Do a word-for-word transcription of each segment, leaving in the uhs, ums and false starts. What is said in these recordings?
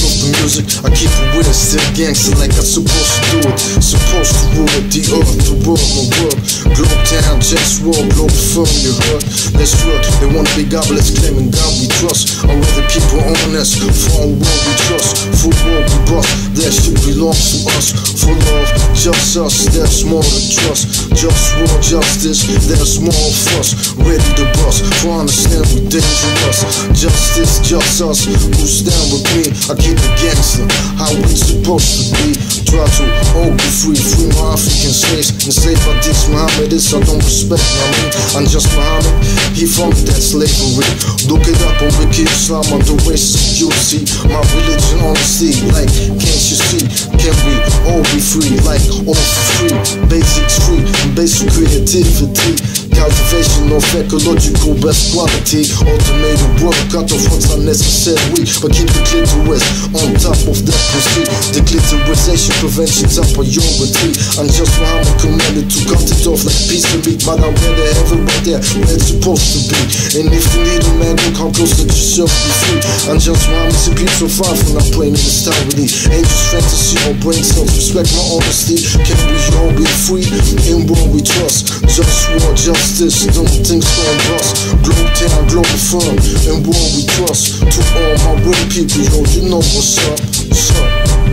of the music, I keep it with it, still gangster like I'm supposed to do it. Supposed to rule it, the earth, the world, my world. Globetown, JustWar, Globalfirm, you heard? Let's work, they want big goblets claiming God we trust. I'd rather keep it honest, for our world we trust. For world we bust, that shit belongs to us. For love, just us, there's more to trust. Just war, justice, there's more of us. Ready to bust, for understand we dangerous. Justice, just us, who stand with me. I keep it gangster, how we supposed to be. Try to all be free, free my African slaves. Enslaved by these Mohammedists, I don't respect, I mean, I'm just Muhammad, he funded that slavery. Look it up on Wiki Islam, on the race you see. My religion honesty, like, can't you see? Can we all be free, like, all for free? Basics free, basic creativity. Cultivation of ecological best quality. Automated work, cut off what's unnecessary, but keep the clitoris on top of that proceed. The clitorisation prevention top priority. I'm just Muhammad commanded to cut it off like piece of meat, but I'm where the heaven right there, where it's supposed to be. And if you need a man, look how close that yourself be free. I'm just Muhammad, simply so far from not playing in this tyranny. Angels fantasy or brain cells, respect my honesty. Can we all be free in what we trust? Just war, justice, don't think so bust. Globetown, Globalfirm, and what we trust. To all my real people, yo, you know what's up, what's up.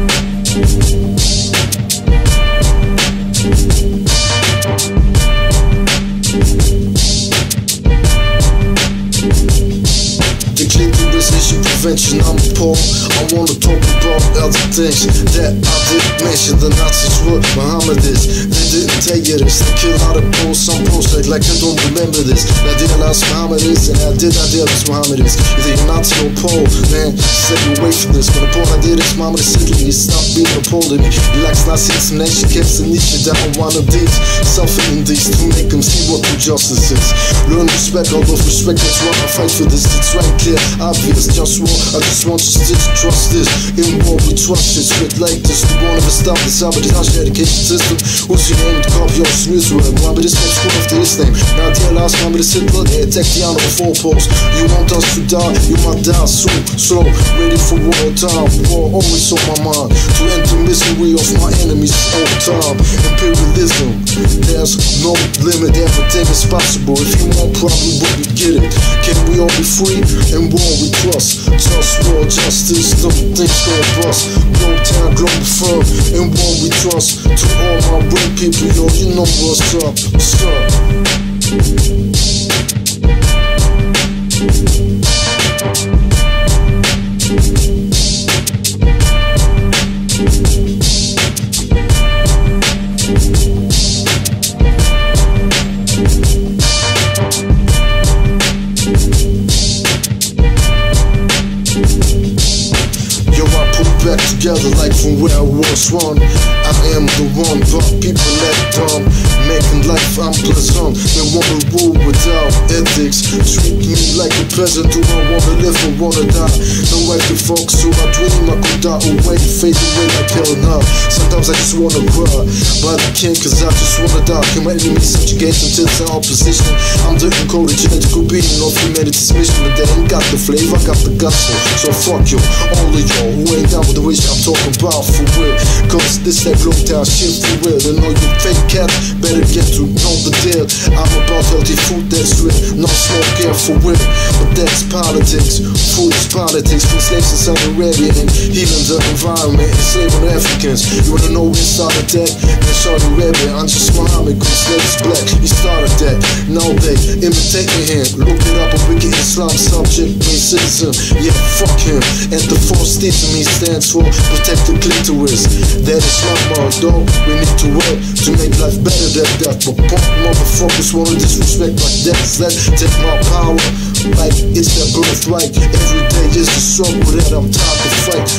Clitorisation prevention, I'm appalled. I wanna talk about other things that I didn't mention. The Nazis were Mohammedists, they didn't tell you this. They kill out of Poles, some Poles like, like I don't remember this. I idealized Mohammedists and I did idealize Mohammedists. Either you're Nazi or Pole, man, stay away from this. When the Pole idealist Mohammedist Italy, stop being a Pole to me. He likes Nazis and nation camps and Nietzsche down one of these. Suffering these to make them see what true justice is. Learn respect, all those respect, that's why I fight for this. It's right clear, obvious, just war. I just want you to trust this. In war we trust it, spit like this. We won't ever stop this sabotage education system. What's your name? The copy of some Israel. Remember this name, school after his name. Now dear last, remember this Hitler. They attack the honor of four posts. You want us to die, you might die soon. So, ready for war time. War always on my mind. To end the misery of my enemies all the time. Imperialism, there's no limit. Everything is possible. If you want, probably will you get it. Can we all be free? And war we trust. Just war, justice, don't think so bust. Globetown, Globalfirm, and war we trust. To all my real people, yo, you know what's up, what's up. Back together like from where I was one. I am the one, but people act dumb. Making life unpleasant, they wanna rule without ethics. Treat me like a peasant, do I wanna live or wanna die? No I can fuck, so I dream I could die away, fade away like hell now. Sometimes I just wanna cry, but I can't cause I just wanna die. Can my enemies subjugate until it's in opposition? I'm the encoded genetical being of humanity's mission, but they ain't got the flavor, I got the guts for. So fuck you, all of y'all who ain't down with the wish I'm talking about for real. Cause this that Globetown shit for real. And all you fake cats better get to know the deal. I'm about healthy food that's real, no smoke air for real. But that's politics, food is politics. From slaves in Saudi Arabia and healing the environment, enslaving the Africans. You wanna know who started that? In Saudi Arabia, I'm just Muhammad, cause slaves black. He started that, now they imitating him. Look it up on Wiki Islam, subject means citizen. Yeah, fuck him. And the force teaching me stands for protect the clitoris. That is my motto. We need to work to make life better than that. But punk motherfuckers wanna disrespect like that. Let take my power like it's their birthright. Every day is a struggle that I'm tired to fight. Just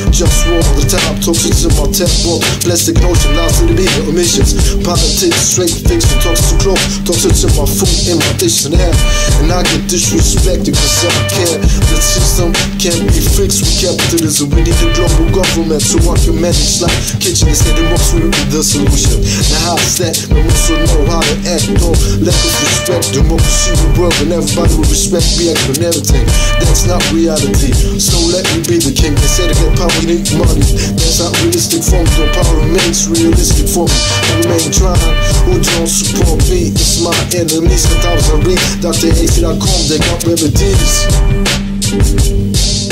war all the time, toxics in my tap walk, plastic notion, loud to the media, emissions, politics, straight fiction, toxic clothes, toxics in my food, in my dictionary, and I get disrespected cause I care. The system can't be fixed with capitalism, we need a global government so I can manage like kitchen instead of most will be the solution. Now how's that? We also know how to act, no lack of respect, democracy will work and everybody will respect me and everything. That's not reality, so let me be the king. They say to get power you need money, that's not realistic for me, no power remains realistic for me. I remain trying, who don't support me, it's my enemies. Sometimes I read Doctor A C dot com, they got remedies.